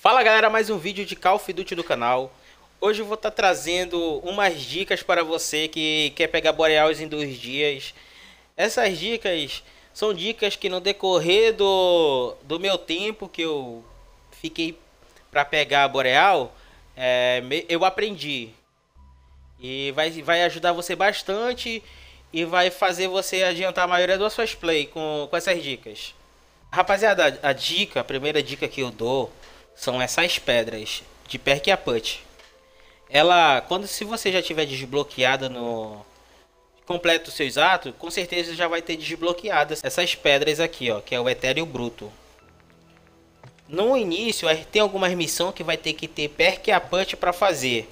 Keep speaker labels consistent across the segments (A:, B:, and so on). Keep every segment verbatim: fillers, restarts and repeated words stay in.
A: Fala galera, mais um vídeo de Call of Duty do canal. Hoje eu vou estar trazendo umas dicas para você que quer pegar Boreals em dois dias. Essas dicas são dicas que no decorrer do, do meu tempo que eu fiquei para pegar Boreal, é, eu aprendi. E vai, vai ajudar você bastante e vai fazer você adiantar a maioria das suas play com, com essas dicas. Rapaziada, a dica, a primeira dica que eu dou são essas pedras de Perk-a-Punch. Ela, quando se você já tiver desbloqueada no completo os seus atos, com certeza já vai ter desbloqueadas essas pedras aqui, ó, que é o Etéreo Bruto. No início tem algumas missões que vai ter que ter Perk-a-Punch para fazer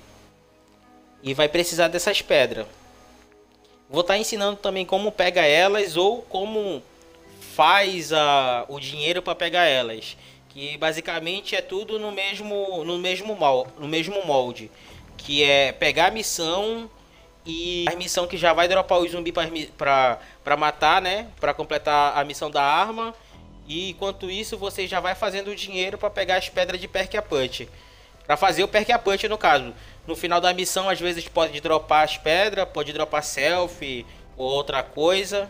A: e vai precisar dessas pedras. Vou estar ensinando também como pega elas ou como faz a, o dinheiro para pegar elas. Que basicamente é tudo no mesmo, no mesmo, mal, no mesmo molde. Que é pegar a missão e a missão que já vai dropar o zumbi para matar, né? Para completar a missão da arma. E enquanto isso você já vai fazendo o dinheiro para pegar as pedras de Perk-a-Punch. Para fazer o Perk-a-Punch no caso. No final da missão às vezes pode dropar as pedras, pode dropar selfie ou outra coisa.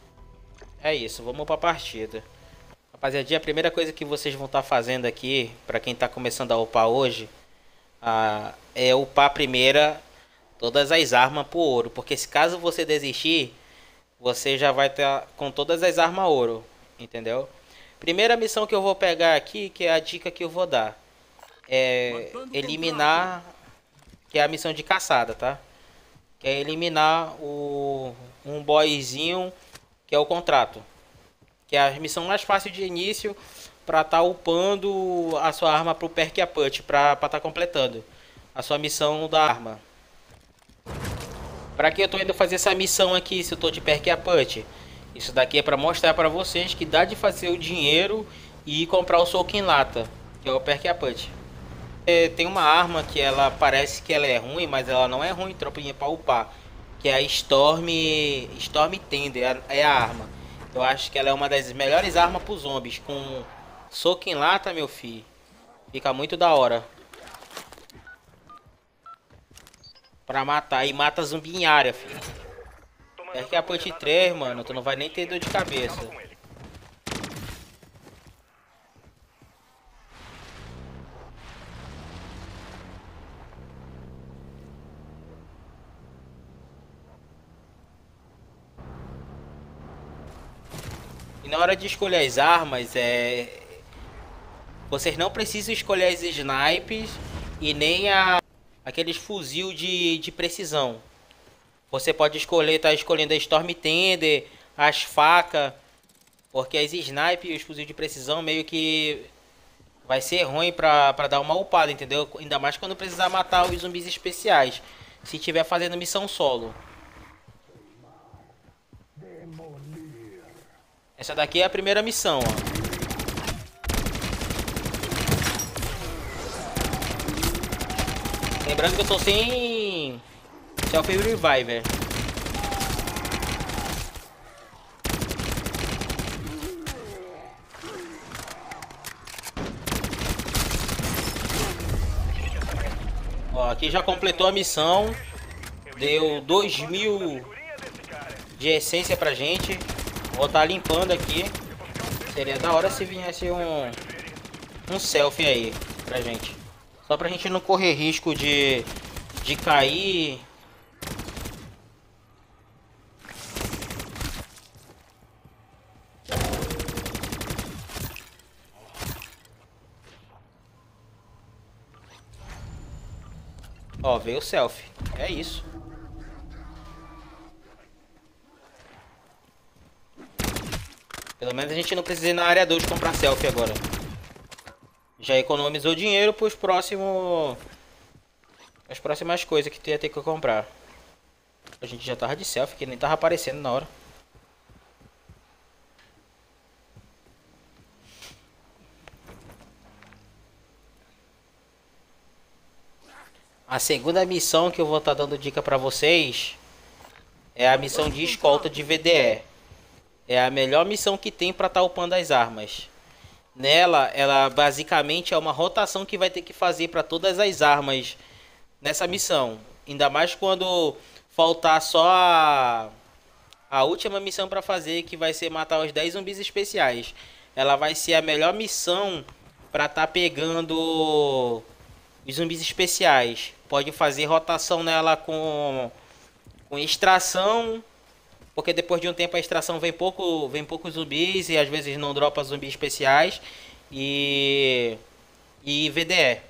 A: É isso, vamos para a partida. Rapaziada, a primeira coisa que vocês vão estar fazendo aqui, para quem está começando a upar hoje, ah, é upar primeiro todas as armas por ouro. Porque se caso você desistir, você já vai estar com todas as armas ouro, entendeu? Primeira missão que eu vou pegar aqui, que é a dica que eu vou dar, é eliminar, que é a missão de caçada, tá? Que é eliminar o, um boyzinho, que é o contrato. Que é a missão mais fácil de início para estar tá upando a sua arma para o Perk-a-Punch, para estar tá completando a sua missão da arma. Para que eu estou indo fazer essa missão aqui se eu estou de Perk-a-Punch? Isso daqui é para mostrar para vocês que dá de fazer o dinheiro e comprar o soco em lata, que é o Perk-a-Punch. É, tem uma arma que ela parece que ela é ruim, mas ela não é ruim, tropinha, para upar. Que é a Storm, Storm Tender, é a arma. Eu acho que ela é uma das melhores armas para os zombies. Com soco em lata, meu filho, fica muito da hora pra matar. E mata zumbi em área, filho. É que a Punch três, mano, tu não vai nem ter dor de cabeça. E na hora de escolher as armas, é... vocês não precisam escolher as snipes e nem a... aqueles fuzil de, de precisão. Você pode escolher, tá escolhendo a Storm Tender, as facas, porque as snipes e os fuzil de precisão meio que vai ser ruim pra, pra dar uma upada, entendeu? Ainda mais quando precisar matar os zumbis especiais, se estiver fazendo missão solo. Essa daqui é a primeira missão, ó. Lembrando que eu tô sem Self Reviver. Ó, aqui já completou a missão. Deu dois mil de essência pra gente. Vou estar limpando aqui. Seria da hora se viesse um um selfie aí pra gente. Só pra gente não correr risco de de cair. Ó, veio o selfie. É isso. Pelo menos a gente não precisa ir na área dois comprar selfie agora. Já economizou dinheiro para os próximos... as próximas coisas que tu ia ter que comprar. A gente já tava de selfie, que nem tava aparecendo na hora. A segunda missão que eu vou estar dando dica para vocês é a missão de escolta de V D E. É a melhor missão que tem para estar upando as armas. nela, ela basicamente é uma rotação que vai ter que fazer para todas as armas nessa missão. Ainda mais quando faltar só a, a última missão para fazer, que vai ser matar os dez zumbis especiais. Ela vai ser a melhor missão para estar tá pegando os zumbis especiais. Pode fazer rotação nela com, com extração, porque depois de um tempo a extração vem pouco, vem poucos zumbis e às vezes não dropa zumbis especiais. E, e V D E.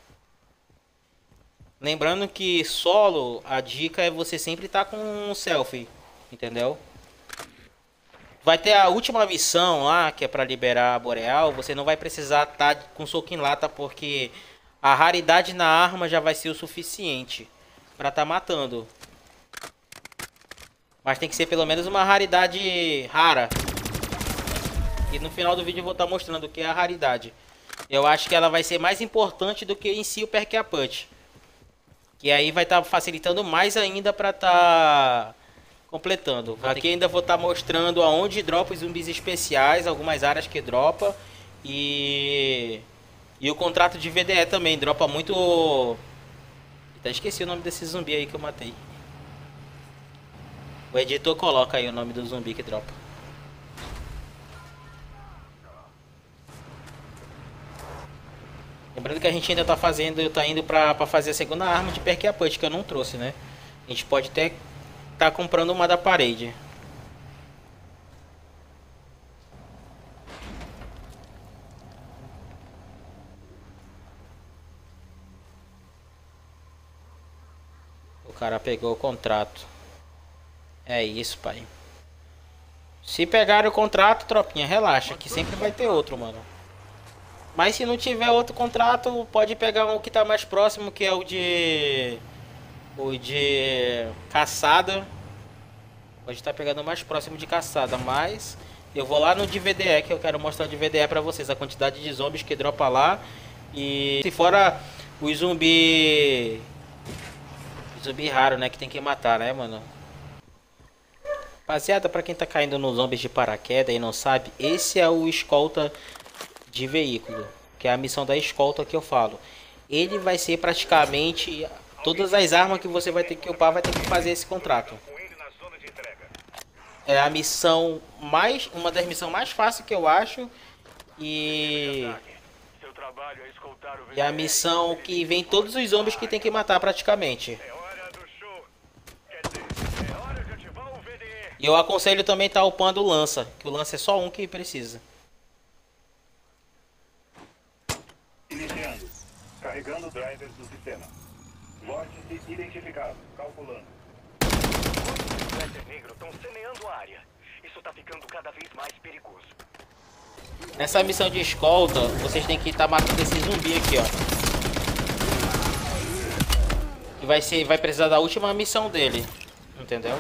A: Lembrando que solo, a dica é você sempre estar tá com um selfie, entendeu? Vai ter a última missão lá, que é para liberar a Boreal. Você não vai precisar estar tá com soco em lata, porque a raridade na arma já vai ser o suficiente para estar tá matando. Mas tem que ser pelo menos uma raridade rara. E no final do vídeo eu vou estar tá mostrando o que é a raridade. Eu acho que ela vai ser mais importante do que em si o Perk a Punch. Que aí vai estar tá facilitando mais ainda para estar tá completando. Aqui ainda vou estar tá mostrando aonde dropa os zumbis especiais, algumas áreas que dropa. E... E o contrato de V D E também, dropa muito... Até esqueci o nome desse zumbi aí que eu matei. O editor coloca aí o nome do zumbi que dropa. Lembrando que a gente ainda tá fazendo, tá indo pra, pra fazer a segunda arma de Perk a Punch, que eu não trouxe, né? A gente pode até tá comprando uma da parede. O cara pegou o contrato. É isso, pai. Se pegar o contrato, tropinha, relaxa, que sempre vai ter outro, mano. Mas se não tiver outro contrato, pode pegar um que tá mais próximo, que é o de... O de... Caçada. Pode estar pegando o mais próximo de caçada, mas... Eu vou lá no de V D E, que eu quero mostrar de V D E pra vocês. A quantidade de zombies que dropa lá. E... Se fora os zumbi... Zumbi raro, né? Que tem que matar, né, mano? Rapaziada, pra quem tá caindo nos zombies de paraquedas e não sabe, esse é o escolta de veículo, que é a missão da escolta que eu falo. Ele vai ser praticamente todas as armas que você vai ter que upar, vai ter que fazer esse contrato. É a missão mais, uma das missões mais fáceis que eu acho, e e a missão que vem todos os zombies que tem que matar praticamente. E eu aconselho também estar tá upando o lança, que o lança é só um que precisa.
B: Iniciando. Carregando drivers do sistema. Vórtice identificado. Calculando.
C: Os Blaster Negro estão semeando a área. Isso tá ficando cada vez mais perigoso.
A: Nessa missão de escolta, vocês têm que estar tá matando esse zumbi aqui, ó. Que vai ser, vai precisar da última missão dele, entendeu?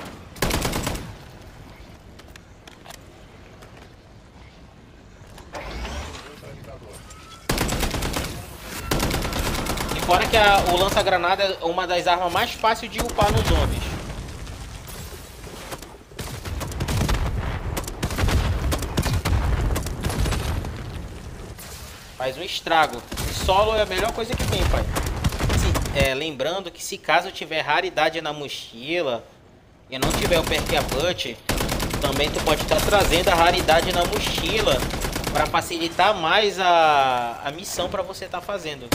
A: Fora que a, o lança-granada é uma das armas mais fáceis de upar nos zombies. Faz um estrago. Solo é a melhor coisa que tem, pai. Se, é, lembrando que se caso tiver raridade na mochila e não tiver o Perk a Punch, também tu pode estar trazendo a raridade na mochila para facilitar mais a, a missão para você estar fazendo.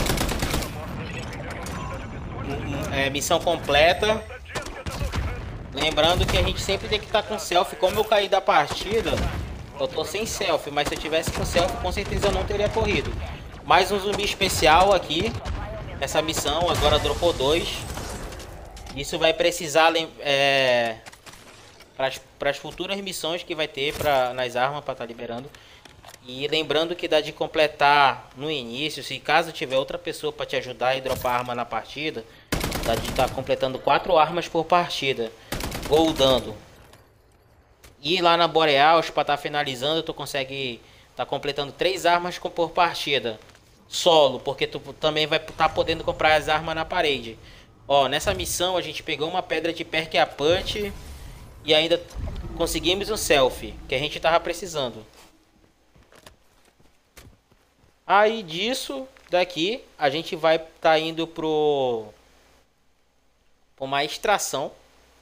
A: É, missão completa. Lembrando que a gente sempre tem que estar com selfie. Como eu caí da partida, eu tô sem selfie, mas se eu tivesse com selfie, com certeza eu não teria corrido. Mais um zumbi especial aqui. Essa missão agora dropou dois. Isso vai precisar é, para as futuras missões que vai ter pra, nas armas para estar tá liberando. E lembrando que dá de completar no início, se caso tiver outra pessoa para te ajudar e dropar arma na partida, dá de estar tá completando quatro armas por partida, goldando. E lá na Boreal, para estar tá finalizando, tu consegue estar tá completando três armas por partida, solo, porque tu também vai estar tá podendo comprar as armas na parede. Ó, nessa missão a gente pegou uma pedra de Perk a Punch e ainda conseguimos um selfie, que a gente tava precisando. Aí disso daqui a gente vai estar tá indo pro pra uma extração.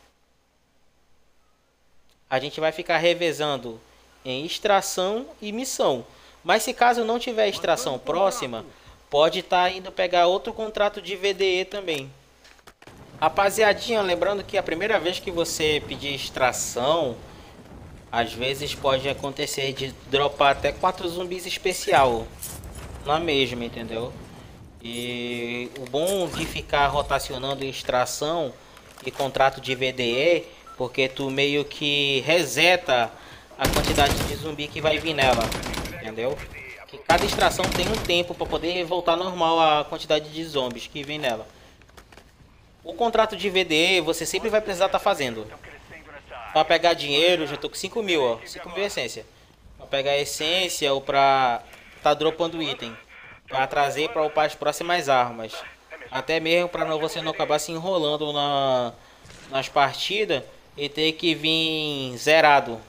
A: A gente vai ficar revezando em extração e missão. Mas se caso não tiver extração próxima, pode estar tá indo pegar outro contrato de V D E também. Rapaziadinha, lembrando que a primeira vez que você pedir extração, às vezes pode acontecer de dropar até quatro zumbis especial na mesma, entendeu? E o bom de ficar rotacionando extração e contrato de V D E, porque tu meio que reseta a quantidade de zumbi que vai vir nela, entendeu? Que cada extração tem um tempo para poder voltar normal a quantidade de zombies que vem nela. O contrato de V D E você sempre vai precisar estar tá fazendo. Para pegar dinheiro, já tô com cinco mil, ó. cinco mil essência. Para pegar essência ou para tá dropando item. Para trazer para upar as próximas armas. Até mesmo para não, você não acabar se enrolando na, nas partidas e ter que vir zerado.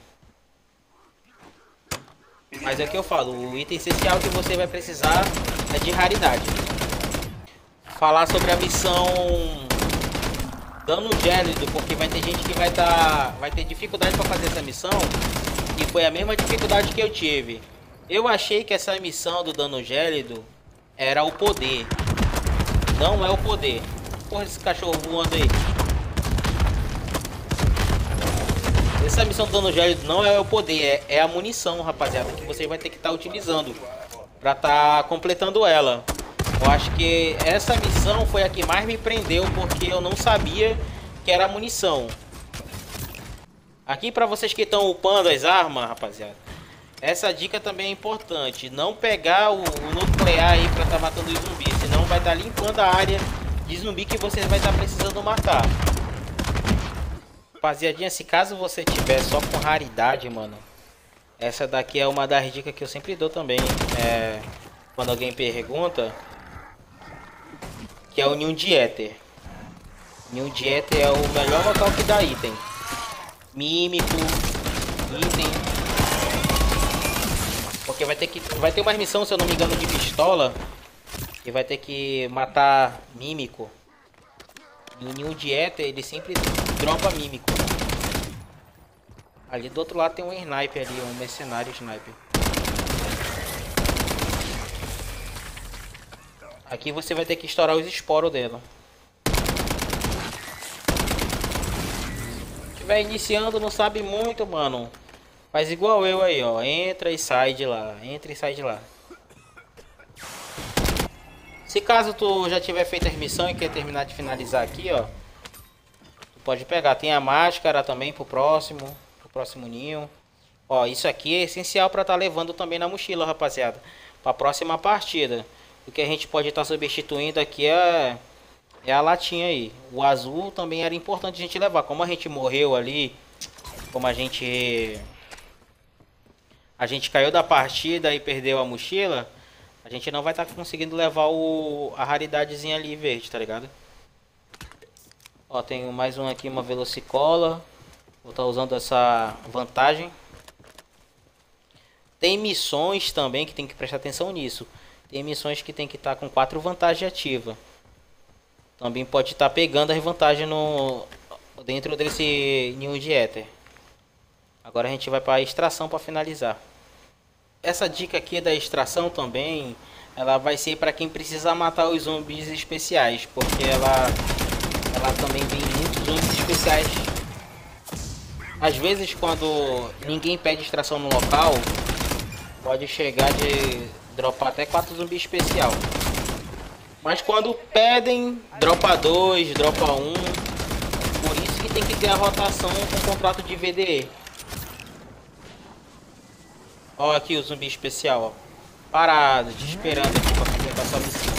A: Mas é o que eu falo, o item essencial que você vai precisar é de raridade. Falar sobre a missão dano gélido, porque vai ter gente que vai tá, vai ter dificuldade para fazer essa missão, e foi a mesma dificuldade que eu tive. Eu achei que essa missão do dano gélido era o poder. Não é o poder. Porra, esse cachorro voando aí. Essa missão do dano gélido não é o poder, é, é a munição, rapaziada, que você vai ter que estar tá utilizando para estar tá completando ela. Eu acho que essa missão foi a que mais me prendeu, porque eu não sabia que era munição. Aqui para vocês que estão upando as armas, rapaziada, essa dica também é importante. Não pegar o, o nuclear aí para estar tá matando os zumbis, senão vai estar tá limpando a área de zumbi que você vai estar tá precisando matar. Rapaziadinha, se caso você tiver só com raridade, mano, essa daqui é uma das dicas que eu sempre dou também. É, quando alguém pergunta, que é o ninho de éter. Ninho de éter é o melhor local que dá item. Mímico, item. Porque vai ter que vai ter uma missão, se eu não me engano, de pistola, que vai ter que matar mímico. E o ninho de éter, ele sempre dropa mímico. Ali do outro lado tem um sniper ali, um mercenário sniper. Aqui você vai ter que estourar os esporos dela. Se estiver iniciando, não sabe muito, mano, faz igual eu aí, ó. Entra e sai de lá. Entra e sai de lá. Se caso tu já tiver feito a missão e quer terminar de finalizar aqui, ó, tu pode pegar. Tem a máscara também pro próximo, pro próximo ninho. Ó, isso aqui é essencial para estar tá levando também na mochila, rapaziada, para a próxima partida. O que a gente pode estar tá substituindo aqui é, é a latinha aí. O azul também era importante a gente levar. Como a gente morreu ali, como a gente a gente caiu da partida e perdeu a mochila, a gente não vai estar tá conseguindo levar o, a raridadezinha ali verde, tá ligado? Ó, tem mais um aqui, uma velocicola. Vou estar tá usando essa vantagem. Tem missões também que tem que prestar atenção nisso. Tem missões que tem que estar tá com quatro vantagens ativas. Também pode estar tá pegando as vantagens no, dentro desse ninho de éter. Agora a gente vai para a extração para finalizar. Essa dica aqui da extração também, ela vai ser para quem precisa matar os zumbis especiais, porque ela, ela também vem muitos zumbis especiais. Às vezes quando ninguém pede extração no local, pode chegar de dropar até quatro zumbis especial. Mas quando pedem, dropa dois, dropa um. Por isso que tem que ter a rotação com contrato de V D E. Ó, aqui o zumbi especial, ó. Parado, te esperando aqui pra completar sua missão.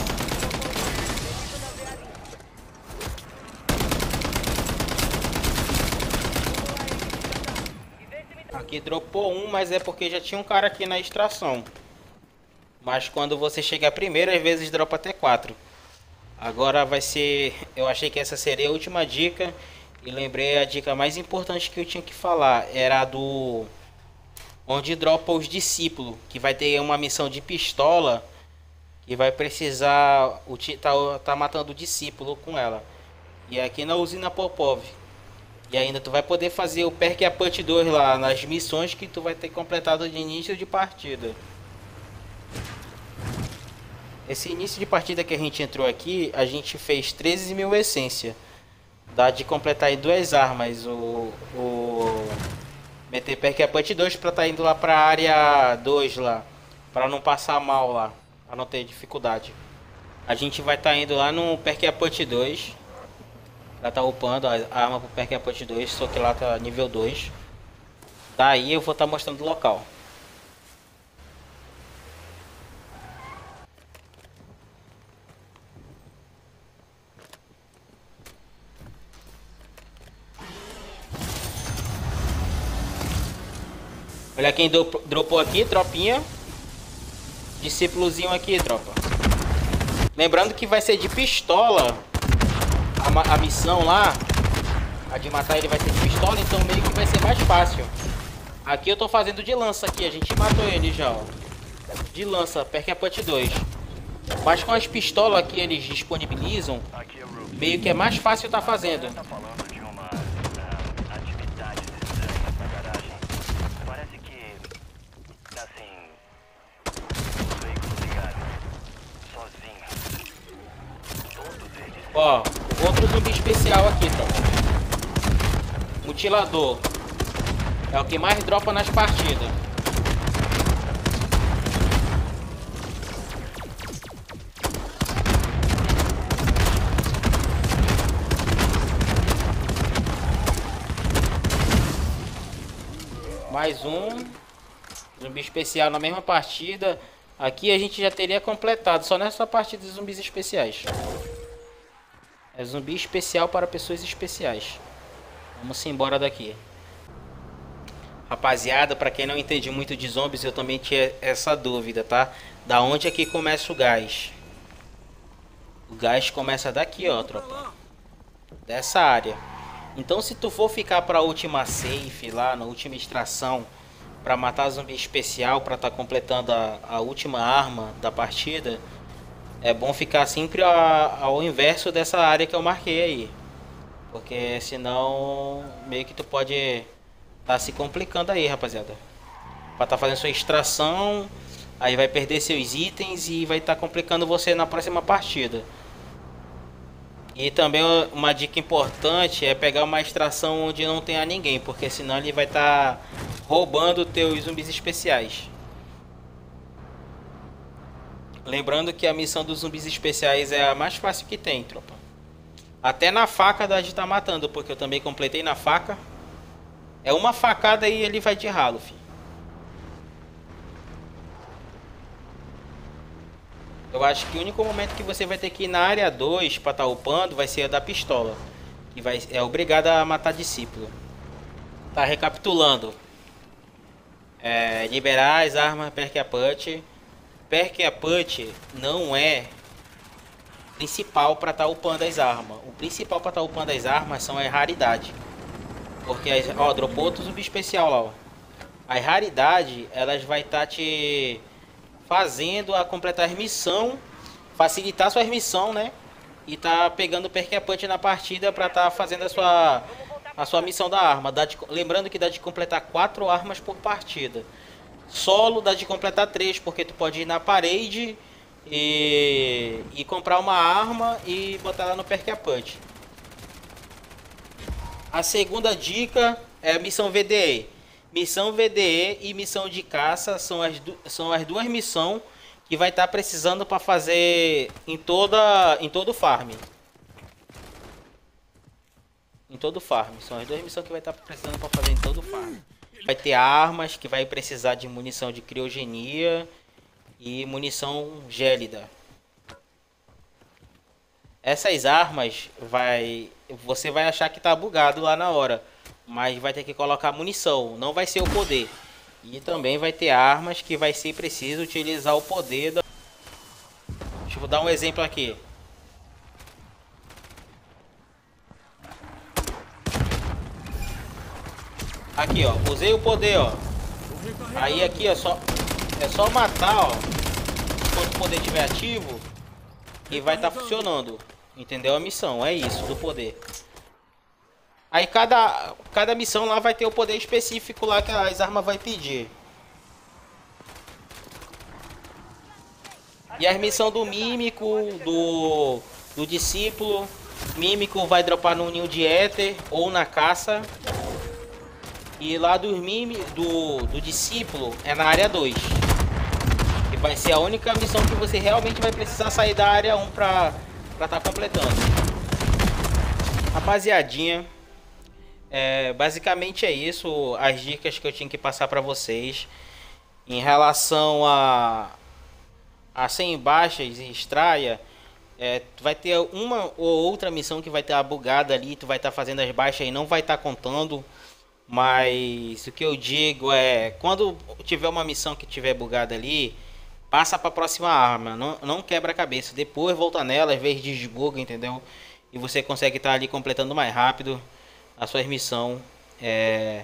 A: Aqui dropou um, mas é porque já tinha um cara aqui na extração. Mas quando você chegar primeiro, às vezes dropa até quatro. Agora vai ser... Eu achei que essa seria a última dica. E lembrei a dica mais importante que eu tinha que falar. Era a do... onde dropa os discípulos, que vai ter uma missão de pistola, E vai precisar o tá, tá matando o discípulo com ela. E é aqui na usina Popov. E ainda tu vai poder fazer o Perk a Punch dois lá nas missões que tu vai ter completado de início de partida. Esse início de partida que a gente entrou aqui, a gente fez treze mil essência. Dá de completar aí duas armas. O, o meter Perk a Punch dois pra tá indo lá pra área dois lá. Pra não passar mal lá. Pra não ter dificuldade. A gente vai estar tá indo lá no Perk a Punch dois. Ela tá upando a arma pro Perk a Punch dois, só que lá tá nível dois. Daí eu vou estar tá mostrando o local. Olha quem do, dropou aqui, tropinha. Discípulozinho aqui, tropa. Lembrando que vai ser de pistola a, a missão lá. A de matar ele vai ser de pistola, então meio que vai ser mais fácil. Aqui eu tô fazendo de lança aqui, a gente matou ele já, ó. De lança, Perk a Punch dois. Mas com as pistolas que eles disponibilizam, meio que é mais fácil tá fazendo. Ó, outro zumbi especial aqui, tá? Mutilador. É o que mais dropa nas partidas. Mais um. Zumbi especial na mesma partida. Aqui a gente já teria completado só nessa partida de zumbis especiais. É zumbi especial para pessoas especiais. Vamos embora daqui. Rapaziada, para quem não entende muito de zombies, eu também tinha essa dúvida, tá? Da onde é que começa o gás? O gás começa daqui, ó, tropa. Dessa área. Então se tu for ficar para a última safe lá, na última extração, para matar zumbi especial, para estar tá completando a, a última arma da partida, é bom ficar sempre a, ao inverso dessa área que eu marquei aí. Porque senão meio que tu pode tá se complicando aí, rapaziada. Pra tá fazendo sua extração, aí vai perder seus itens e vai estar tá complicando você na próxima partida. E também uma dica importante é pegar uma extração onde não tenha ninguém, porque senão ele vai estar tá roubando teus zumbis especiais. Lembrando que a missão dos zumbis especiais é a mais fácil que tem, tropa. Até na faca dá de estar matando, porque eu também completei na faca. É uma facada e ele vai de ralo, filho. Eu acho que o único momento que você vai ter que ir na área dois para estar upando vai ser a da pistola. Que vai, é obrigado a matar discípulo. Tá, recapitulando. É, liberar as armas Perk a Punch. Perk a Punch não é principal para estar tá upando as armas. O principal para estar tá upando as armas são as raridades. Porque, as, ó, dropou outro zumbi especial lá, ó. As raridades, elas vai estar tá te fazendo a completar as missões, facilitar suas missões, né? E tá pegando Perk a Punch na partida para estar tá fazendo a sua, a sua missão da arma. Dá de, lembrando que dá de completar quatro armas por partida. Solo dá de completar três, porque tu pode ir na parede e, e comprar uma arma e botar lá no Perk a Punch. A segunda dica é a missão V D E. Missão V D E e missão de caça são as, são as duas missões que vai estar tá precisando para fazer em, toda, em todo o farm. Em todo o farm. São as duas missões que vai estar tá precisando para fazer em todo o farm. Vai ter armas que vai precisar de munição de criogenia e munição gélida. Essas armas vai, você vai achar que tá bugado lá na hora, mas vai ter que colocar munição, não vai ser o poder. E também vai ter armas que vai ser preciso utilizar o poder da... Deixa eu dar um exemplo aqui. Aqui, ó, usei o poder, ó. Aí aqui, ó, só é só matar, ó. quando o poder estiver ativo e vai estar funcionando. Entendeu a missão? É isso do poder. Aí cada, cada missão lá vai ter o poder específico lá que as armas vai pedir. E as missões do mímico, do, do discípulo. Mímico vai dropar no ninho de éter ou na caça. E lá do, mimi, do, do discípulo é na área dois. Que vai ser a única missão que você realmente vai precisar sair da área um pra estar tá completando. Rapaziadinha, é, basicamente é isso. As dicas que eu tinha que passar pra vocês. Em relação a, a cem baixas e extraia. É, tu vai ter uma ou outra missão que vai estar bugada ali. Tu vai estar tá fazendo as baixas e não vai estar tá contando. Mas o que eu digo é, quando tiver uma missão que tiver bugada ali, passa para a próxima arma, não, não quebra a cabeça, depois volta nela, às vezes desbuga, entendeu? E você consegue estar ali completando mais rápido a sua missão. É...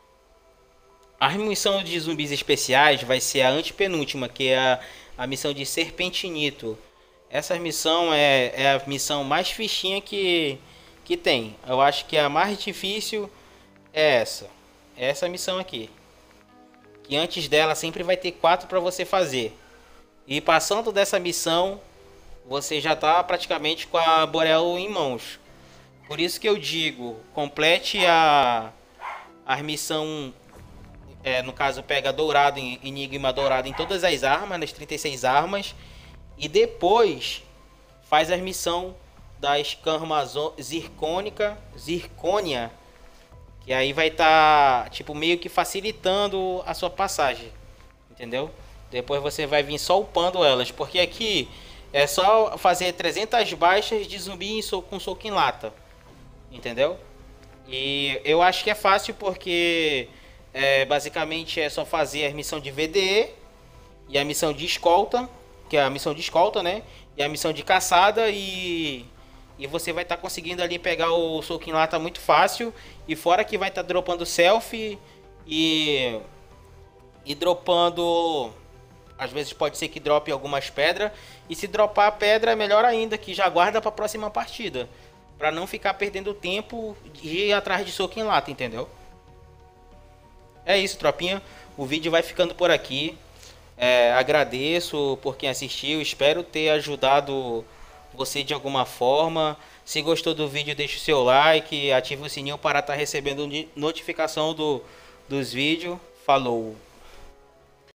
A: A missão de zumbis especiais vai ser a antepenúltima, que é a, a missão de Serpentinito. Essa missão é, é a missão mais fichinha que, que tem. Eu acho que a mais difícil é essa, é essa missão aqui. Que antes dela sempre vai ter quatro para você fazer. E passando dessa missão, você já está praticamente com a Boreal em mãos. Por isso que eu digo, complete a, a missão, é, no caso pega dourado, enigma dourado em todas as armas, nas trinta e seis armas. E depois faz a missão da escama zircônica, zircônia. Que aí vai estar, tá, tipo, meio que facilitando a sua passagem. Entendeu? Depois você vai vir só upando elas. Porque aqui é só fazer trezentas baixas de zumbi com soco em lata. Entendeu? E eu acho que é fácil porque é, basicamente é só fazer a missão de V D E e a missão de escolta. Que é a missão de escolta, né? E a missão de caçada e... E você vai estar tá conseguindo ali pegar o soco em lata muito fácil. E fora que vai estar tá dropando selfie. E... E dropando... Às vezes pode ser que drope algumas pedras. E se dropar a pedra, melhor ainda. Que já guarda para a próxima partida. Para não ficar perdendo tempo de ir atrás de soco em lata, entendeu? É isso, tropinha. O vídeo vai ficando por aqui. É, agradeço por quem assistiu. Espero ter ajudado você de alguma forma. Se gostou do vídeo, deixe o seu like, ative o sininho para estar recebendo notificação do, dos vídeos. Falou!